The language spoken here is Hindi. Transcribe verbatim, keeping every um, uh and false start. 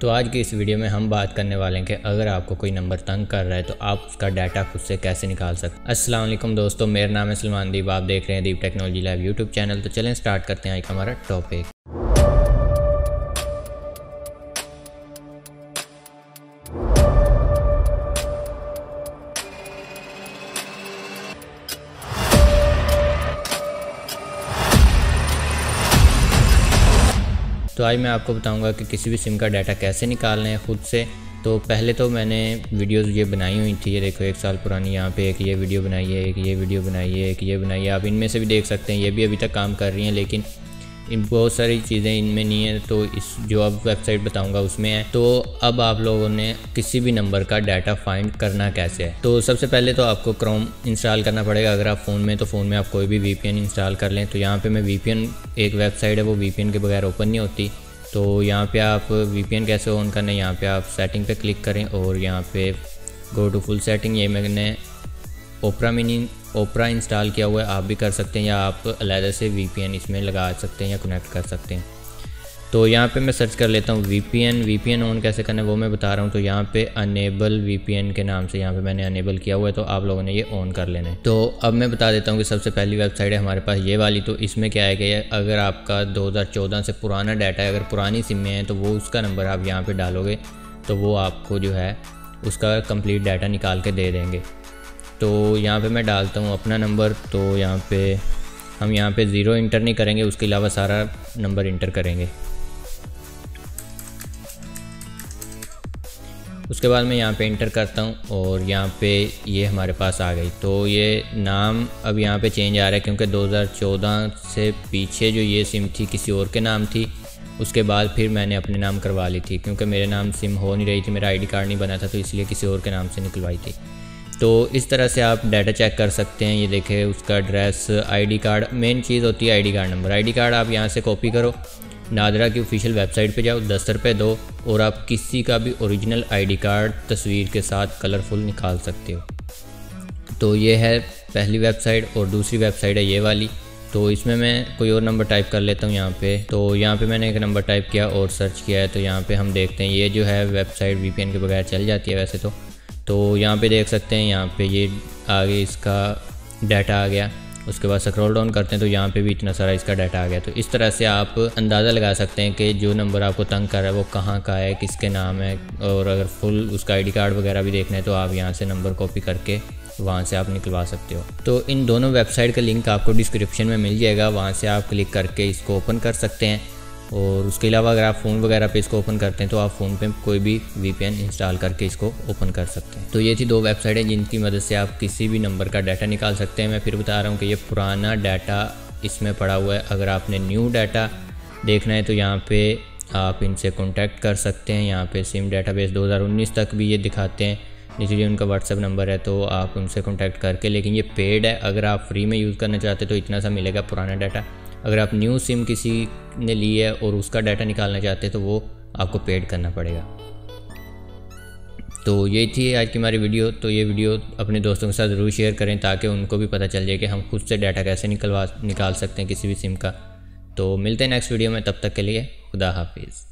तो आज की इस वीडियो में हम बात करने वाले हैं कि अगर आपको कोई नंबर तंग कर रहा है तो आप उसका डाटा खुद से कैसे निकाल सकते हैं। अस्सलाम वालेकुम दोस्तों, मेरा नाम है सलमान दीप, आप देख रहे हैं Deep technology lab YouTube channel. तो चलें स्टार्ट करते हैं आज का हमारा टॉपिक। तो आज मैं आपको बताऊंगा कि किसी भी सिम का डाटा कैसे निकालना है खुद से। तो पहले तो मैंने वीडियोस ये बनाई हुई थी, ये देखो एक साल पुरानी, यहाँ पे एक ये वीडियो बनाई है, एक ये वीडियो बनाई है, एक ये बनाई है। आप इनमें से भी देख सकते हैं, ये भी अभी तक काम कर रही हैं, लेकिन इन बहुत सारी चीज़ें इनमें नहीं है। तो इस जो अब वेबसाइट बताऊंगा उसमें है। तो अब आप लोगों ने किसी भी नंबर का डाटा फाइंड करना कैसे है। तो सबसे पहले तो आपको क्रोम इंस्टॉल करना पड़ेगा। अगर आप फ़ोन में तो फ़ोन में आप कोई भी वीपीएन इंस्टॉल कर लें। तो यहाँ पे मैं वीपीएन, एक वेबसाइट है वो वीपीएन के बगैर ओपन नहीं होती। तो यहाँ पे आप वीपीएन कैसे ऑन करना है, यहाँ पे आप सेटिंग पे क्लिक करें और यहाँ पे गो टू फुल सेटिंग। ये मैंने ओपरा मिनी ओपरा इंस्टॉल किया हुआ है, आप भी कर सकते हैं, या आप अलग से वीपीएन इसमें लगा सकते हैं या कनेक्ट कर सकते हैं। तो यहाँ पे मैं सर्च कर लेता हूँ वीपीएन। वीपीएन ऑन कैसे करना है वो मैं बता रहा हूँ। तो यहाँ पे अनेबल वीपीएन के नाम से यहाँ पे मैंने अनेबल किया हुआ है, तो आप लोगों ने ये ऑन कर लेना है। तो अब मैं बता देता हूँ कि सबसे पहली वेबसाइट है हमारे पास ये वाली। तो इसमें क्या है कि अगर आपका दो हज़ार चौदह से पुराना डाटा है, अगर पुरानी सिम में है तो वो उसका नंबर आप यहाँ पर डालोगे तो वो आपको जो है उसका कंप्लीट डाटा निकाल के दे देंगे। तो यहाँ पे मैं डालता हूँ अपना नंबर। तो यहाँ पे हम यहाँ पे ज़ीरो इंटर नहीं करेंगे, उसके अलावा सारा नंबर इंटर करेंगे। उसके बाद मैं यहाँ पे इंटर करता हूँ और यहाँ पे ये हमारे पास आ गई। तो ये नाम अब यहाँ पे चेंज आ रहा है क्योंकि दो हज़ार चौदह से पीछे जो ये सिम थी किसी और के नाम थी। उसके बाद फिर मैंने अपने नाम करवा ली थी क्योंकि मेरे नाम सिम हो नहीं रही थी, मेरा आईडी कार्ड नहीं बना था, तो इसलिए किसी और के नाम से निकलवाई थी। तो इस तरह से आप डाटा चेक कर सकते हैं। ये देखें उसका एड्रेस, आईडी कार्ड, मेन चीज़ होती है ID card number. ID card आप यहाँ से कॉपी करो, नादरा की ऑफिशियल वेबसाइट पे जाओ, दस रुपये दो और आप किसी का भी ओरिजिनल आईडी कार्ड तस्वीर के साथ कलरफुल निकाल सकते हो। तो ये है पहली वेबसाइट और दूसरी वेबसाइट है ये वाली। तो इसमें मैं कोई और नंबर टाइप कर लेता हूँ यहाँ पे। तो यहाँ पे मैंने एक नंबर टाइप किया और सर्च किया है। तो यहाँ पे हम देखते हैं ये जो है वेबसाइट वीपीएन के बगैर चल जाती है वैसे तो। तो यहाँ पे देख सकते हैं, यहाँ पे ये आगे इसका डाटा आ गया। उसके बाद स्क्रॉल डाउन करते हैं तो यहाँ पे भी इतना सारा इसका डाटा आ गया। तो इस तरह से आप अंदाज़ा लगा सकते हैं कि जो नंबर आपको तंग कर रहा है वो कहाँ का है, किसके नाम है। और अगर फुल उसका आईडी कार्ड वगैरह भी देखना है तो आप यहाँ से नंबर कॉपी करके वहाँ से आप निकलवा सकते हो। तो इन दोनों वेबसाइट का लिंक आपको डिस्क्रिप्शन में मिल जाएगा, वहाँ से आप क्लिक करके इसको ओपन कर सकते हैं। और उसके अलावा अगर आप फ़ोन वगैरह पे इसको ओपन करते हैं तो आप फ़ोन पे कोई भी वीपीएन इंस्टॉल करके इसको ओपन कर सकते हैं। तो ये थी दो वेबसाइटें जिनकी मदद से आप किसी भी नंबर का डाटा निकाल सकते हैं। मैं फिर बता रहा हूँ कि ये पुराना डाटा इसमें पड़ा हुआ है। अगर आपने न्यू डाटा देखना है तो यहाँ पे आप इनसे कॉन्टैक्ट कर सकते हैं। यहाँ पे सिम डाटाबेस दो हज़ार उन्नीस तक भी ये दिखाते हैं, नीचे उनका व्हाट्सएप नंबर है, तो आप उनसे कॉन्टैक्ट करके। लेकिन ये पेड है, अगर आप फ्री में यूज़ करना चाहते तो इतना सा मिलेगा पुराना डाटा। अगर आप न्यू सिम किसी ने ली है और उसका डाटा निकालना चाहते हैं तो वो आपको पेड करना पड़ेगा। तो ये थी आज की हमारी वीडियो। तो ये वीडियो अपने दोस्तों के साथ ज़रूर शेयर करें ताकि उनको भी पता चल जाए कि हम खुद से डाटा कैसे निकलवा निकाल सकते हैं किसी भी सिम का। तो मिलते हैं नेक्स्ट वीडियो में, तब तक के लिए खुदा हाफिज़।